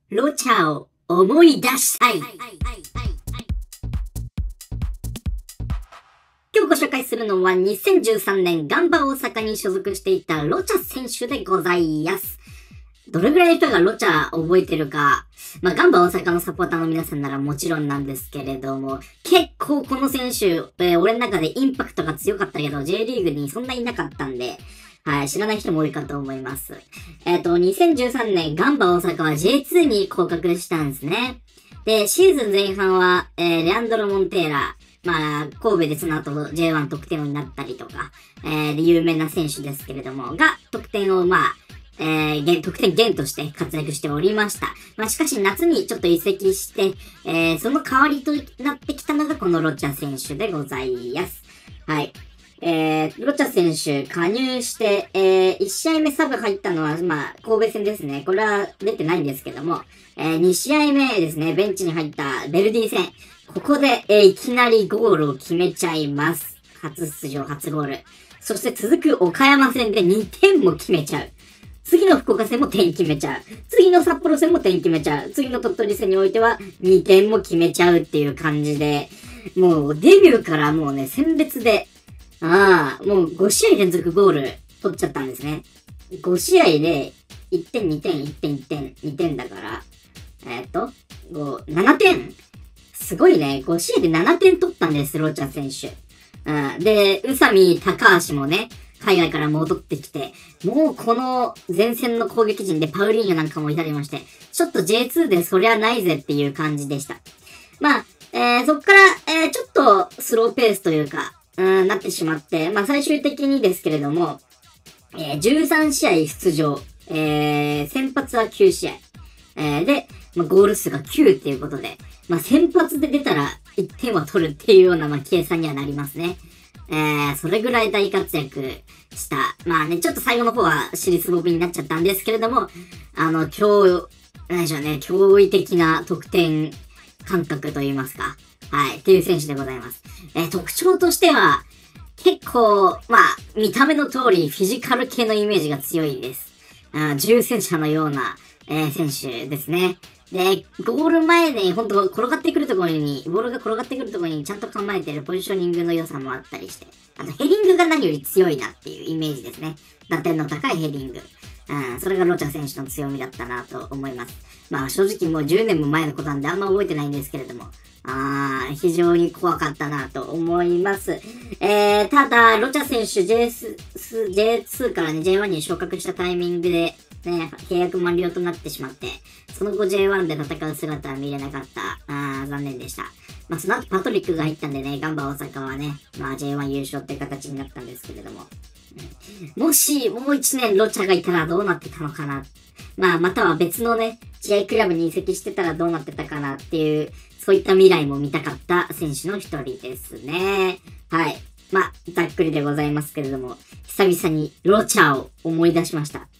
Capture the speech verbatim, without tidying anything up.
ロチャを思い出したい。今日ご紹介するのはにせんじゅうさんねんガンバ大阪に所属していたロチャ選手でございます。どれぐらいの人がロチャ覚えてるか、まあ、ガンバ大阪のサポーターの皆さんならもちろんなんですけれども、結構この選手、えー、俺の中でインパクトが強かったけど、J リーグにそんなにいなかったんで、はい、知らない人も多いかと思います。えっと、にせんじゅうさんねんガンバ大阪は ジェイツー に降格したんですね。で、シーズン前半は、えー、レアンドロ・モンテーラ、まあ、神戸でその後 ジェイワン 得点王になったりとか、えー、で有名な選手ですけれども、が、得点をまあ、えー、得点源として活躍しておりました。まあ、しかし夏にちょっと移籍して、えー、その代わりとなってきたのがこのロチャ選手でございます。はい。えー、ロチャ選手加入して、えー、いち試合目サブ入ったのは、まあ、神戸戦ですね。これは出てないんですけども、えー、に試合目ですね、ベンチに入ったベルディ戦。ここで、えー、いきなりゴールを決めちゃいます。初出場、初ゴール。そして続く岡山戦でにてんも決めちゃう。次の福岡戦も点決めちゃう。次の札幌戦も点決めちゃう。次の鳥取戦においてはにてんも決めちゃうっていう感じで、もうデビューからもうね、鮮烈で、ああ、もうご試合連続ゴール取っちゃったんですね。ご試合でいってん、にてん、いってん、いってん、にてんだから、えー、っと、ご、ななてん。すごいね。ご試合でななてん取ったんです、ロチャ選手。うん、で、宇佐美、高橋もね、海外から戻ってきて、もうこの前線の攻撃陣でパウリーニョなんかもいたりまして、ちょっと ジェイツー でそりゃないぜっていう感じでした。まあ、えー、そっから、えー、ちょっとスローペースというか、うん、なってしまって、まあ最終的にですけれども、えー、じゅうさん試合出場、えー、先発はきゅう試合、えー、で、まあ、ゴール数がきゅうっていうことで、まあ先発で出たらいってんは取るっていうような、まあ計算にはなりますね。えー、それぐらい大活躍した。まあね、ちょっと最後の方は尻すぼみになっちゃったんですけれども、あの、驚、なんでしょうね、驚異的な得点感覚といいますか。はい、っていう選手でございます。えー、特徴としては、結構、まあ、見た目の通りフィジカル系のイメージが強いです。あ重戦車のような、えー、選手ですね。で、ゴール前で、ほんと、転がってくるところに、ボールが転がってくるところにちゃんと構えてるポジショニングの良さもあったりして、あとヘディングが何より強いなっていうイメージですね。打点の高いヘディング。うん、それがロチャ選手の強みだったなと思います。まあ正直もうじゅうねんも前のことなんであんま覚えてないんですけれども、あー、非常に怖かったなと思います。えー、ただ、ロチャ選手 ジェイツー からね、ジェイワン に昇格したタイミングで、ね、契約満了となってしまって、その後 ジェイワン で戦う姿は見れなかった。あー、残念でした。まあ、その後パトリックが入ったんでね、ガンバ大阪はね、まあ ジェイワン 優勝って形になったんですけれども。もし、もう一年ロチャがいたらどうなってたのかな。まあ、または別のね、試合クラブに移籍してたらどうなってたかなっていう、そういった未来も見たかった選手の一人ですね。はい。まあ、ざっくりでございますけれども、久々にロチャを思い出しました。